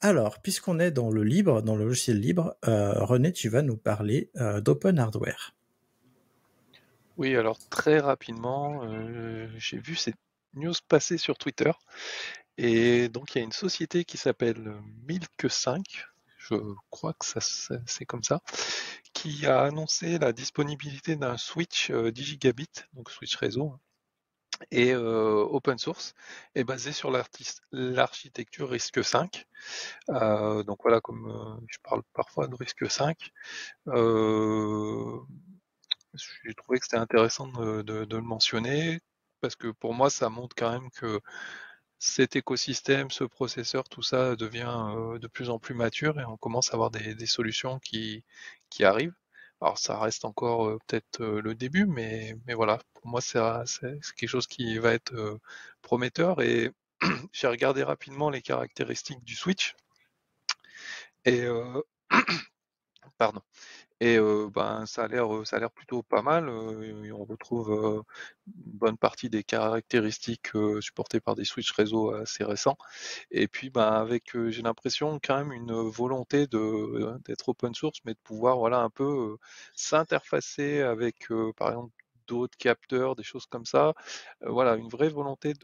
Alors, puisqu'on est dans le libre, dans le logiciel libre, René, tu vas nous parler d'open hardware. Oui, alors très rapidement, j'ai vu cette news passer sur Twitter et donc il y a une société qui s'appelle Milk 5, je crois que c'est comme ça, qui a annoncé la disponibilité d'un switch 10 gigabits, donc switch réseau, hein, et open source, et basé sur l'architecture RISC-V. Donc voilà, comme je parle parfois de RISC-V, euh, j'ai trouvé que c'était intéressant de le mentionner parce que pour moi, ça montre quand même que cet écosystème, ce processeur, tout ça devient de plus en plus mature et on commence à avoir des solutions qui arrivent. Alors ça reste encore peut-être le début, mais voilà, pour moi c'est quelque chose qui va être prometteur et j'ai regardé rapidement les caractéristiques du Switch et pardon. Et ben, ça a l'air plutôt pas mal. Et on retrouve une bonne partie des caractéristiques supportées par des switches réseau assez récents. Et puis, ben, avec, j'ai l'impression quand même une volonté d'être open source, mais de pouvoir, voilà, un peu s'interfacer avec, par exemple, d'autres capteurs, des choses comme ça. Voilà, une vraie volonté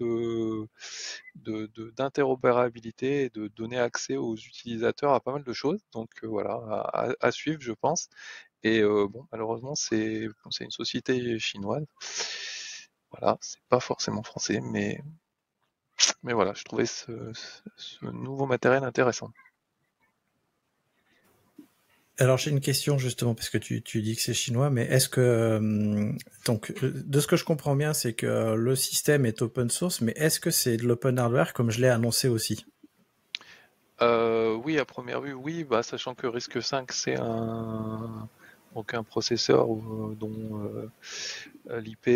d'interopérabilité et de donner accès aux utilisateurs à pas mal de choses. Donc voilà, à suivre, je pense. Et bon, malheureusement, c'est une société chinoise. Voilà, c'est pas forcément français, mais voilà, je trouvais ce nouveau matériel intéressant. Alors j'ai une question justement parce que tu dis que c'est chinois, mais est-ce que donc de ce que je comprends bien, c'est que le système est open source, mais est-ce que c'est de l'open hardware comme je l'ai annoncé aussi? Oui, à première vue, oui, bah, sachant que RISC-V, c'est donc un processeur dont l'IP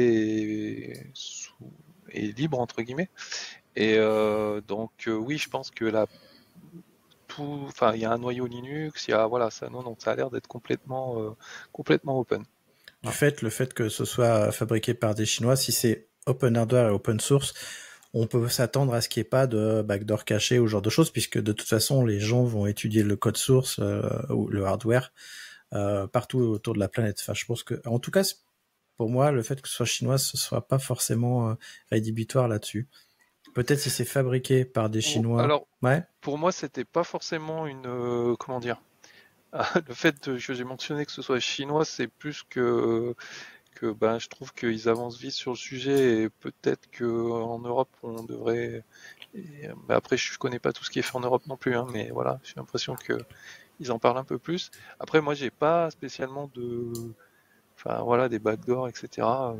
est libre, entre guillemets. Et donc, oui, je pense que enfin, il y a un noyau Linux, il y a, voilà, ça, non, donc ça a l'air d'être complètement open. Voilà. Le fait que ce soit fabriqué par des Chinois, si c'est open hardware et open source, on peut s'attendre à ce qu'il n'y ait pas de backdoor caché ou ce genre de choses, puisque de toute façon, les gens vont étudier le code source ou le hardware partout autour de la planète. Enfin, je pense que, en tout cas, pour moi, le fait que ce soit chinois, ce soit pas forcément rédhibitoire là-dessus. Peut-être si c'est fabriqué par des Chinois. Alors, Ouais. pour moi, c'était pas forcément comment dire, le fait que j'ai mentionné que ce soit chinois, c'est plus que ben, je trouve qu'ils avancent vite sur le sujet et peut-être que en Europe, on devrait. Mais après, je connais pas tout ce qui est fait en Europe non plus, hein, mais voilà, j'ai l'impression que ils en parlent un peu plus. Après, moi, j'ai pas spécialement enfin voilà, des backdoors, etc.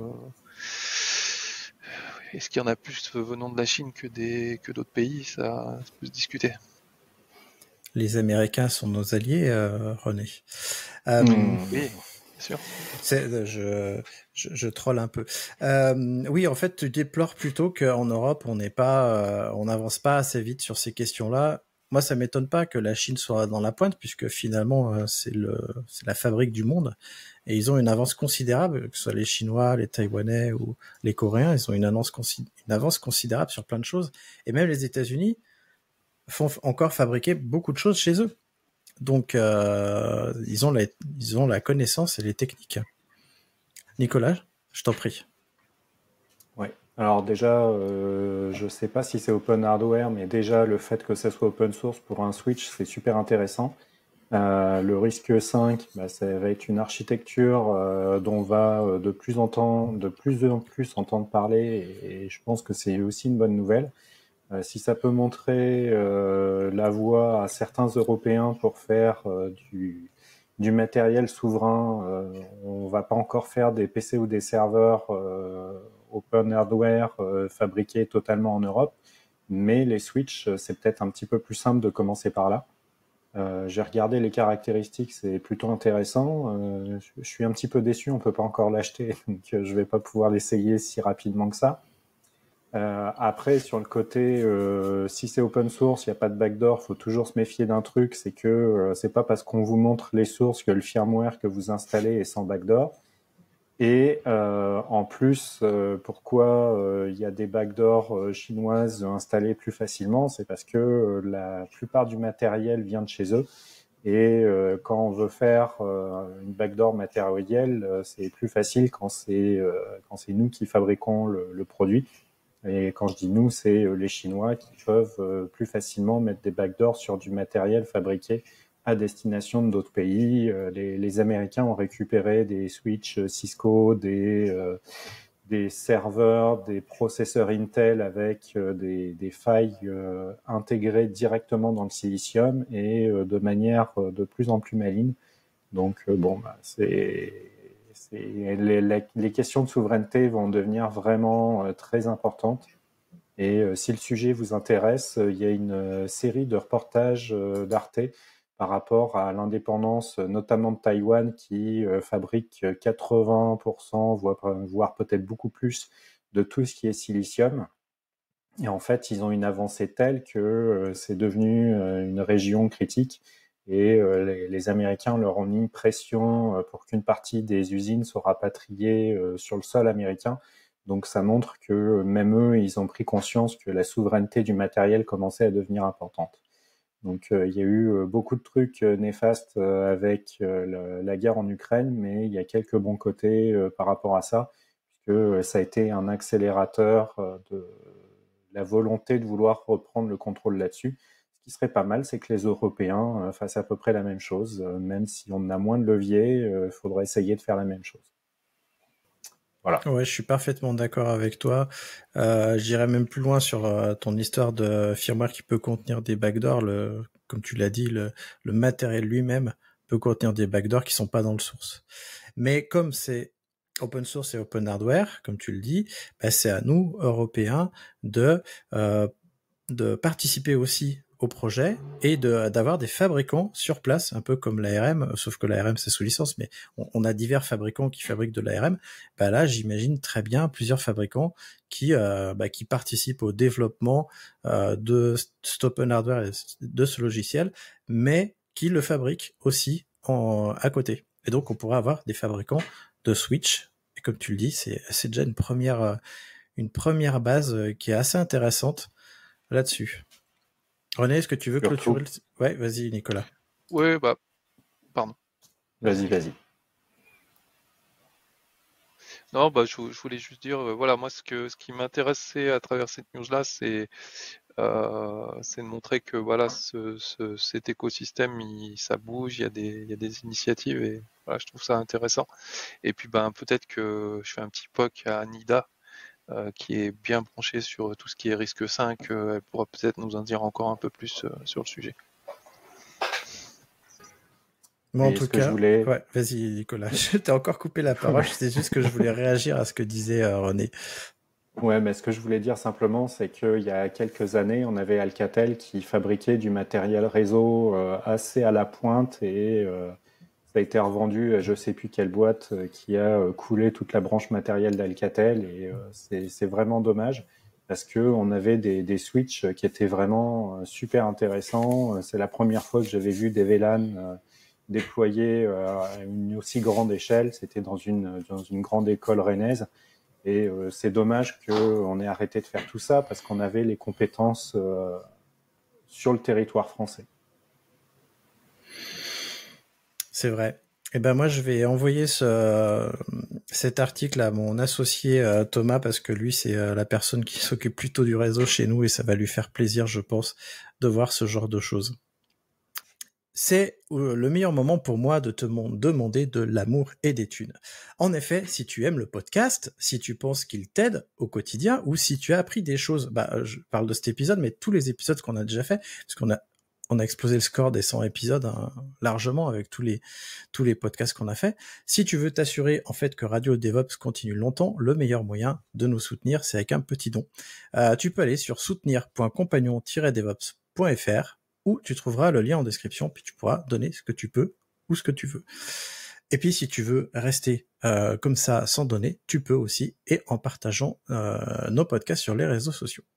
Est-ce qu'il y en a plus venant de la Chine que d'autres pays? Ça peut se discuter. Les Américains sont nos alliés, René. Euh, Oui, bien sûr. je troll un peu. Oui, en fait, tu déplores plutôt qu'en Europe, on n'avance pas assez vite sur ces questions-là. Moi, ça m'étonne pas que la Chine soit dans la pointe, puisque finalement, c'est la fabrique du monde, et ils ont une avance considérable, que ce soit les Chinois, les Taïwanais ou les Coréens, ils ont une avance considérable sur plein de choses, et même les États-Unis font encore fabriquer beaucoup de choses chez eux. Donc, ils ont la connaissance et les techniques. Nicolas, je t'en prie. Ouais. Alors déjà, je sais pas si c'est open hardware, mais déjà le fait que ça soit open source pour un switch, c'est super intéressant. Le risque 5, bah, ça va être une architecture dont on va de plus en plus entendre parler, et je pense que c'est aussi une bonne nouvelle. Si ça peut montrer la voie à certains Européens pour faire du matériel souverain, on va pas encore faire des PC ou des serveurs open hardware fabriqués totalement en Europe, mais les Switch, c'est peut-être un petit peu plus simple de commencer par là. J'ai regardé les caractéristiques, c'est plutôt intéressant. Je suis un petit peu déçu, on peut pas encore l'acheter, donc je vais pas pouvoir l'essayer si rapidement que ça. Après, sur le côté, si c'est open source, il n'y a pas de backdoor, faut toujours se méfier d'un truc, c'est que c'est pas parce qu'on vous montre les sources que le firmware que vous installez est sans backdoor. Et en plus, pourquoi il y a des backdoors chinoises installées plus facilement, c'est parce que la plupart du matériel vient de chez eux. Et quand on veut faire une backdoor matérielle, c'est plus facile quand c'est nous qui fabriquons le produit. Et quand je dis nous, c'est les Chinois qui peuvent plus facilement mettre des backdoors sur du matériel fabriqué à destination de d'autres pays. Les Américains ont récupéré des switches Cisco, des serveurs, des processeurs Intel avec des failles intégrées directement dans le silicium et de manière de plus en plus maligne. Donc les questions de souveraineté vont devenir vraiment très importantes. Et si le sujet vous intéresse, il y a une série de reportages d'Arte par rapport à l'indépendance, notamment de Taïwan, qui fabrique 80%, voire peut-être beaucoup plus, de tout ce qui est silicium. Et en fait, ils ont une avancée telle que c'est devenu une région critique. Et les Américains leur ont mis pression pour qu'une partie des usines soit rapatriée sur le sol américain. Donc ça montre que même eux, ils ont pris conscience que la souveraineté du matériel commençait à devenir importante. Donc il y a eu beaucoup de trucs néfastes avec la guerre en Ukraine, mais il y a quelques bons côtés par rapport à ça, puisque ça a été un accélérateur de la volonté de vouloir reprendre le contrôle là-dessus. Ce qui serait pas mal, c'est que les Européens fassent à peu près la même chose. Même si on a moins de levier, il faudrait essayer de faire la même chose. Voilà. Ouais, je suis parfaitement d'accord avec toi. J'irais même plus loin sur ton histoire de firmware qui peut contenir des backdoors. Comme tu l'as dit, le matériel lui-même peut contenir des backdoors qui sont pas dans le source. Mais comme c'est open source et open hardware, comme tu le dis, bah c'est à nous, Européens, de participer aussi au projet et d'avoir des fabricants sur place, un peu comme l'ARM, sauf que l'ARM c'est sous licence, mais on a divers fabricants qui fabriquent de l'ARM. Bah là, j'imagine très bien plusieurs fabricants qui participent au développement de cet open hardware et de ce logiciel, mais qui le fabriquent aussi à côté. Et donc, on pourrait avoir des fabricants de Switch. Et comme tu le dis, c'est déjà une première base qui est assez intéressante là-dessus. René, est-ce que tu veux clôturer le... Ouais, vas-y, Nicolas. Ouais, bah, pardon. Vas-y. Non, bah, je voulais juste dire, voilà, moi, ce qui m'intéressait à travers cette news-là, c'est de montrer que voilà, cet écosystème, ça bouge, il y a des initiatives et voilà, je trouve ça intéressant. Et puis, ben, peut-être que je fais un petit POC à Nida, qui est bien branchée sur tout ce qui est risque 5. Elle pourra peut-être nous en dire encore un peu plus sur le sujet. Moi, en tout cas, ouais, vas-y, Nicolas. Je t'ai encore coupé la parole. C'est juste que je voulais réagir à ce que disait René. Ouais, mais ce que je voulais dire simplement, c'est qu'il y a quelques années, on avait Alcatel qui fabriquait du matériel réseau assez à la pointe et ça a été revendu à je sais plus quelle boîte qui a coulé toute la branche matérielle d'Alcatel et c'est vraiment dommage parce que on avait des switches qui étaient vraiment super intéressants. C'est la première fois que j'avais vu des VLAN déployés à une aussi grande échelle. C'était dans une grande école rennaise. Et c'est dommage qu'on ait arrêté de faire tout ça parce qu'on avait les compétences sur le territoire français. C'est vrai. Eh ben moi, je vais envoyer cet article à mon associé Thomas parce que lui, c'est la personne qui s'occupe plutôt du réseau chez nous et ça va lui faire plaisir, je pense, de voir ce genre de choses. C'est le meilleur moment pour moi de te demander de l'amour et des thunes. En effet, si tu aimes le podcast, si tu penses qu'il t'aide au quotidien, ou si tu as appris des choses, je parle de cet épisode, mais tous les épisodes qu'on a déjà fait, parce qu'on a explosé le score des 100 épisodes largement avec tous les podcasts qu'on a fait. Si tu veux t'assurer en fait que Radio DevOps continue longtemps, le meilleur moyen de nous soutenir, c'est avec un petit don. Tu peux aller sur soutenir.compagnon-devops.fr où tu trouveras le lien en description, puis tu pourras donner ce que tu peux ou ce que tu veux. Et puis si tu veux rester comme ça sans donner, tu peux aussi, et en partageant nos podcasts sur les réseaux sociaux.